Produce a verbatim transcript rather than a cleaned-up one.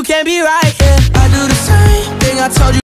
can't be right, yeah. I do the same thing I told you